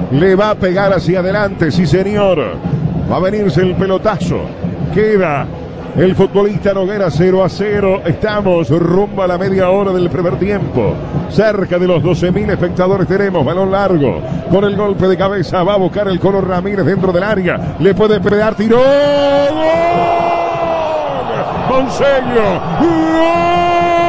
Le va a pegar hacia adelante, sí señor. Va a venirse el pelotazo. Queda el futbolista Noguera 0-0. Estamos rumbo a la media hora del primer tiempo. Cerca de los 12.000 espectadores tenemos. Balón largo. Con el golpe de cabeza va a buscar el Colo Ramírez dentro del área. Le puede pegar. Tiró. ¡Gol! Monseglio. ¡Gol!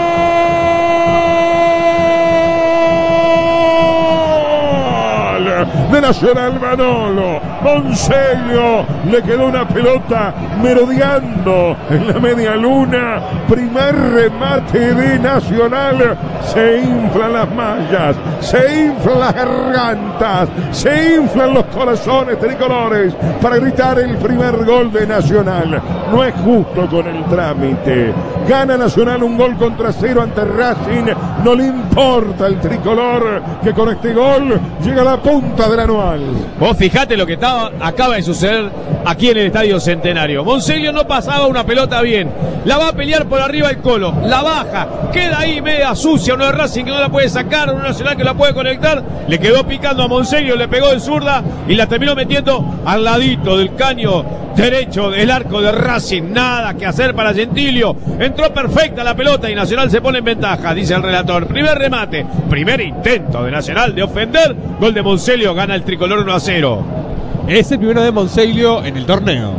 De Nacional Manolo. Monseglio, le quedó una pelota merodeando en la media luna. Primer remate de Nacional. Se inflan las mallas, se inflan las gargantas, se inflan los corazones tricolores para gritar el primer gol de Nacional. No es justo con el trámite. Gana Nacional un gol contra 0 ante Racing. No le importa el tricolor, que con este gol llega a la punta del anual. Vos fijate lo que acaba de suceder aquí en el Estadio Centenario. Monseglio no pasaba una pelota bien. La va a pelear por arriba el Colo. La baja. Queda ahí media sucia. Uno de Racing que no la puede sacar. Uno Nacional que la puede conectar. Le quedó picando a Monseglio. Le pegó de zurda y la terminó metiendo al ladito del caño derecho del arco de Racing. Nada que hacer para Gentilio. Entró perfecta la pelota y Nacional se pone en ventaja, dice el relator. Primer remate. Primer intento de Nacional de ofender. Gol de Monseglio. Gana el tricolor 1-0. Es el primero de Monseglio en el torneo.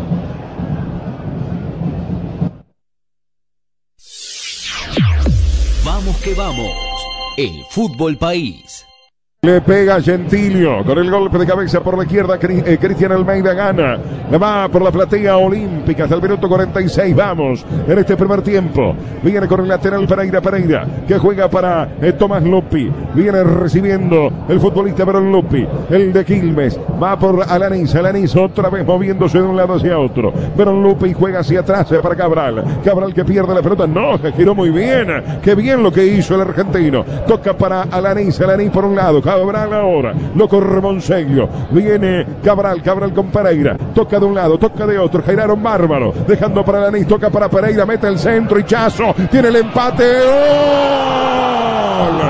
Vamos que vamos. El Fútbol País. Le pega Gentilio con el golpe de cabeza por la izquierda. Cristian Almeida gana. Le va por la platea olímpica hasta el minuto 46. Vamos en este primer tiempo. Viene con el lateral Pereira que juega para Tomás Lupi. Viene recibiendo el futbolista Verón Lupi. El de Quilmes. Va por Alanis. Alanis otra vez moviéndose de un lado hacia otro. Verón Lupi juega hacia atrás para Cabral. Cabral que pierde la pelota. No, que giró muy bien. Qué bien lo que hizo el argentino. Toca para Alanis. Alanis por un lado. Cabral ahora, lo corre Monseglio, viene Cabral con Pereira, toca de un lado, toca de otro, giraron bárbaro, dejando para Alanis, toca para Pereira, mete el centro y Chazo, tiene el empate, ¡gol!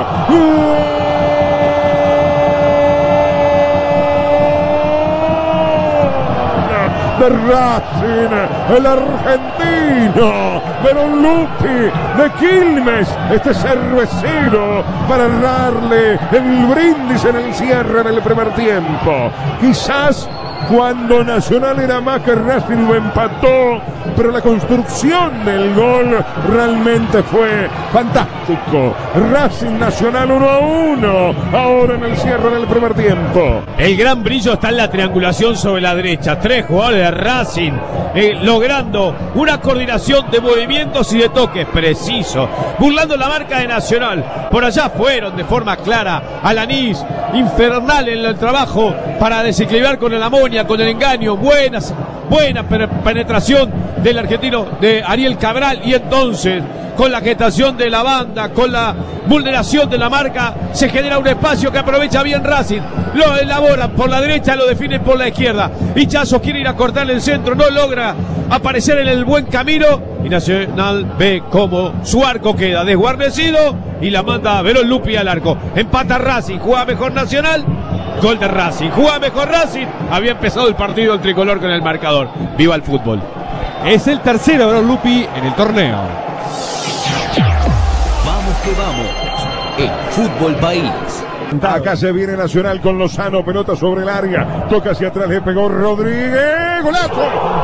De Racing, el argentino Verón Lupi de Quilmes, este cervecero para darle el brindis en el cierre del primer tiempo. Quizás cuando Nacional era más que Racing lo empató, pero la construcción del gol realmente fue fantástico. Racing Nacional 1-1 ahora en el cierre del primer tiempo. El gran brillo está en la triangulación sobre la derecha. 3 jugadores de Racing logrando una coordinación de movimientos y de toques precisos, burlando la marca de Nacional. Por allá fueron de forma clara Alanis, infernal en el trabajo para desequilibrar con el Amonia, con el engaño, buena penetración del argentino de Ariel Cabral, y entonces con la gestación de la banda, con la vulneración de la marca, se genera un espacio que aprovecha bien Racing, lo elabora por la derecha, lo define por la izquierda, y Chazo quiere ir a cortar el centro, no logra aparecer en el buen camino, y Nacional ve cómo su arco queda desguarnecido y la manda a Verón Lupi al arco. Empata Racing, juega mejor Nacional. Gol de Racing, juega mejor Racing. Había empezado el partido el tricolor con el marcador. Viva el fútbol. Es el tercero de Verón Lupi en el torneo. Vamos que vamos. El Fútbol País. Acá se viene Nacional con Lozano, pelota sobre el área, toca hacia atrás, le pegó Rodríguez, golazo.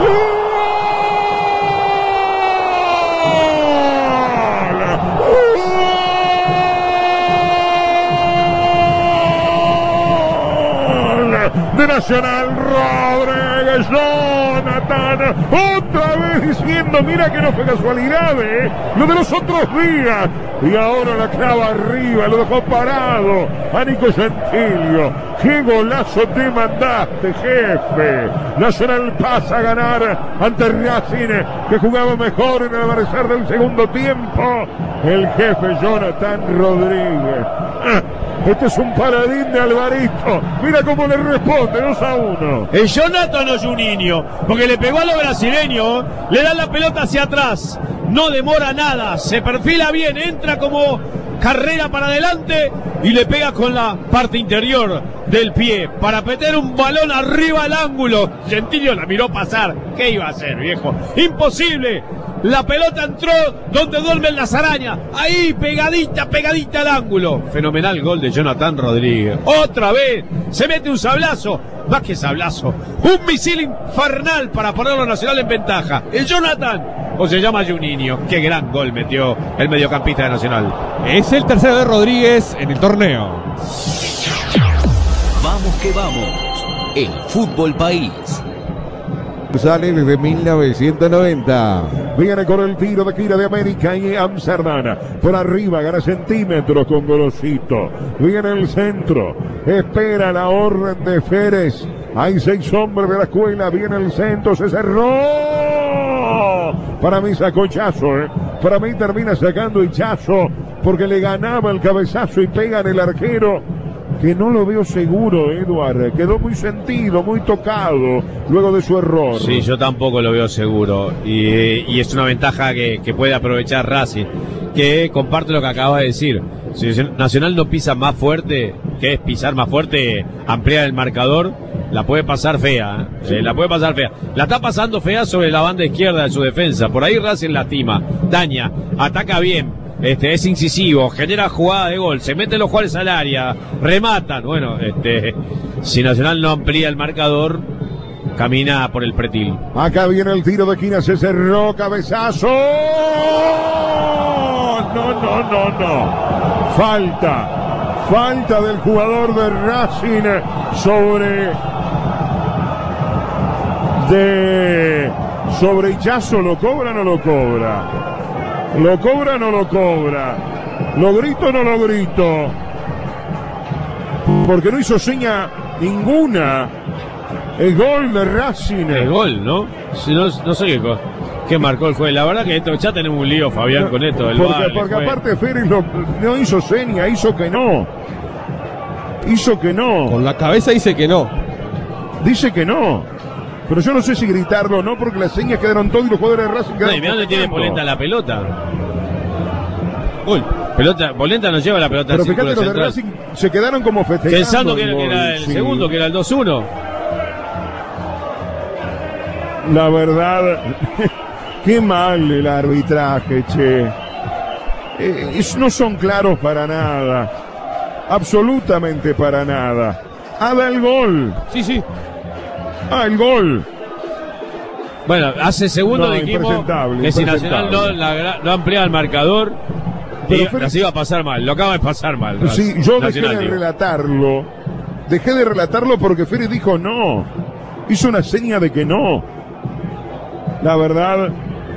De Nacional, Rodríguez, Jonathan, otra vez diciendo, mira que no fue casualidad, lo de los otros días, y ahora la clava arriba, lo dejó parado a Nico Gentilio. Qué golazo te mandaste, jefe. Nacional pasa a ganar ante Racing, que jugaba mejor en el amanecer del segundo tiempo. El jefe Jonathan Rodríguez. Este es un paladín de Alvarito. Mira cómo le responde, 2-1. El Jonathan no es un niño, porque le pegó a los brasileños, le da la pelota hacia atrás, no demora nada, se perfila bien, entra como carrera para adelante y le pega con la parte interior del pie para meter un balón arriba al ángulo. Gentilio la miró pasar. ¿Qué iba a hacer, viejo? Imposible. La pelota entró donde duermen las arañas. Ahí, pegadita, pegadita al ángulo. Fenomenal gol de Jonathan Rodríguez. Otra vez. Se mete un sablazo. Más que sablazo. Un misil infernal para ponerlo Nacional en ventaja. El Jonathan. O se llama Juninho. Qué gran gol metió el mediocampista de Nacional. Es el tercero de Rodríguez en el torneo. Vamos que vamos. El Fútbol País. Sale desde 1990. Viene con el tiro de Kira de América y Amsterdam. Por arriba, gana centímetros con Golosito. Viene el centro. Espera la orden de Férez. Hay 6 hombres de la escuela. Viene el centro. Se cerró. Para mí sacó Chazo. Para mí termina sacando Chazo. Porque le ganaba el cabezazo y pega en el arquero. Que no lo veo seguro, Eduard. Quedó muy sentido, muy tocado luego de su error. Sí, yo tampoco lo veo seguro. Y es una ventaja que puede aprovechar Racing. Que comparte lo que acaba de decir. Si Nacional no pisa más fuerte, que es pisar más fuerte, ampliar el marcador, la puede pasar fea. Sí. La puede pasar fea. La está pasando fea sobre la banda izquierda de su defensa. Por ahí Racing lastima, daña, ataca bien. Es incisivo, genera jugada de gol, se meten los jugadores al área, rematan. Bueno, si Nacional no amplía el marcador, camina por el pretil. Acá viene el tiro de esquina, se cerró, cabezazo. No. Falta del jugador de Racing sobre Ichazo. ¿Lo cobra o no lo cobra? ¿Lo cobra o no lo cobra? ¿Lo grito o no lo grito? Porque no hizo seña ninguna. El gol de Racing. El gol, ¿no? No sé qué marcó el juez. La verdad que ya tenemos un lío, Fabián, con esto del VAR. Porque aparte Férez no hizo seña, hizo que no. Con la cabeza dice que no. Dice que no. Pero yo no sé si gritarlo o no, porque las señas quedaron todos y los jugadores de Racing quedaron. No, y mirá dónde tiene festejando. Polenta la pelota. Gol. Polenta no lleva la pelota Pero al círculo fíjate, los de central. Racing se quedaron como festejando. Pensando que el gol, era el sí. segundo, que era el 2-1. La verdad, qué mal el arbitraje, che. No son claros para nada. Absolutamente para nada. Da el gol. Sí. El gol. Bueno, hace segundos dijimos impresentable, que si Nacional no amplía el marcador, las iba a pasar mal. Lo acaba de pasar mal. Sí, yo dejé Nacional, de digo. relatarlo. Dejé de relatarlo porque Férez dijo no. Hizo una seña de que no. La verdad,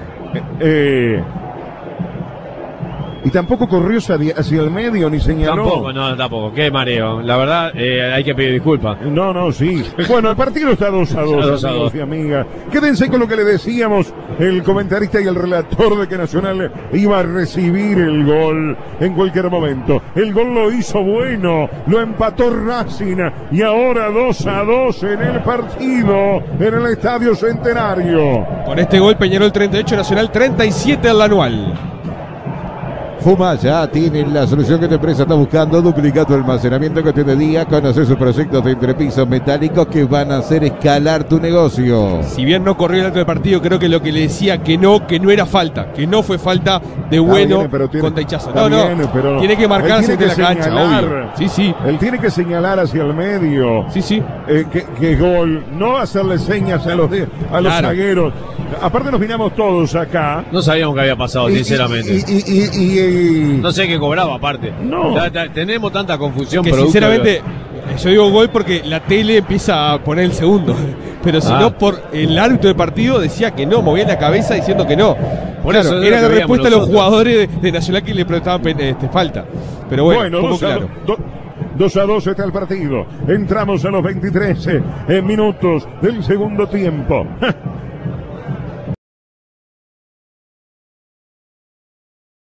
y tampoco corrió hacia el medio ni señaló. Tampoco. Qué mareo. La verdad, hay que pedir disculpas. No, sí. Bueno, el partido está 2-2, amigos y amigas. Quédense con lo que le decíamos el comentarista y el relator de que Nacional iba a recibir el gol en cualquier momento. El gol lo hizo bueno, lo empató Racing y ahora 2-2 en el partido en el Estadio Centenario. Con este gol Peñarol 38, Nacional 37 al anual. Fuma ya tiene la solución que tu empresa está buscando, duplicado almacenamiento en cuestión de día. Conocer sus proyectos de entrepisos metálicos que van a hacer escalar tu negocio. Si bien no corrió el alto del partido, creo que lo que le decía que no era falta, que no fue falta de bueno contra Ichazo. Pero tiene que marcarse de la cancha, obvio. Sí. Él tiene que señalar hacia el medio. Sí. Que gol, no hacerle señas a los zagueros. Aparte nos vinimos todos acá. No sabíamos qué había pasado, sinceramente. No sé qué cobraba, aparte. No. Tenemos tanta confusión. Que sinceramente, yo digo gol porque la tele empieza a poner el segundo. Pero si no, por el árbitro de partido decía que no, movía la cabeza diciendo que no. Por claro, eso era la respuesta a los jugadores de Nacional que le prestaban falta. Pero bueno, poco claro. 2-2 está el partido. Entramos a los 23 minutos del segundo tiempo.